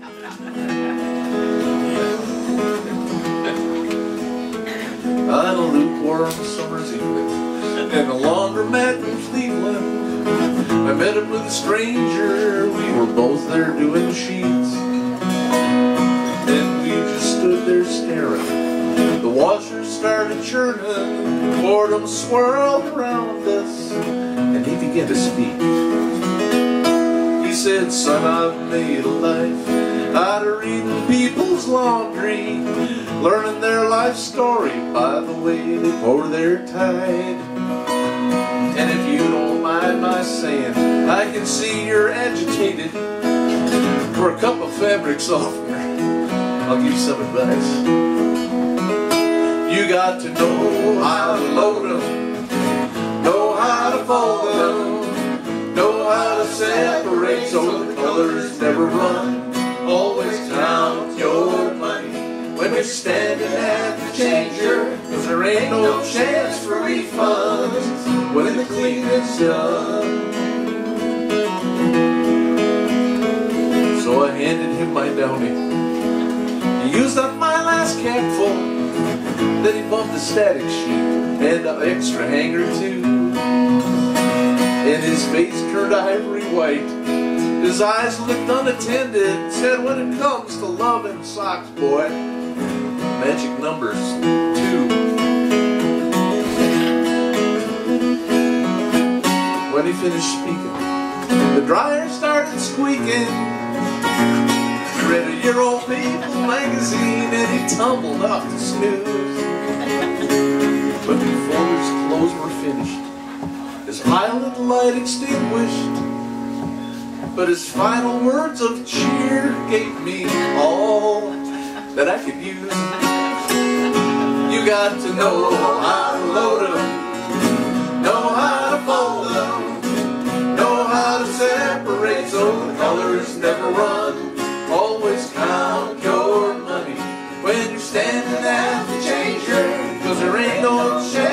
On a lukewarm summer's evening in a laundromat in Cleveland, I met up with a stranger. We were both there doing sheets, and we just stood there staring. The washer started churning, boredom swirled around us, and he began to speak. He said, "Son, I've made a life out of reading people's laundry, learning their life story by the way they pour their tide. And if you don't mind my saying, I can see you're agitated. For a cup of fabric softener, I'll give you some advice. You got to know how to load them, know how to fold them, know how to separate so the colors never run. Always count your money when you're standing at the changer, 'cause there ain't no chance for refunds when the cleaning's done." So I handed him my downy. He used up my last capful. Then he bumped the static sheet and an extra hanger too. And his face turned ivory white. His eyes looked unattended. Said, "When it comes to love and socks, boy, magic numbers 2. When he finished speaking, the dryer started squeaking. He read a year-old People magazine and he tumbled off to snooze. But before his clothes were finished, his island light extinguished. But his final words of cheer gave me all that I could use. You got to know how to load them, know how to fold them, know how to separate so the colors never run. Always count your money when you're standing at the changer, 'cause there ain't no chance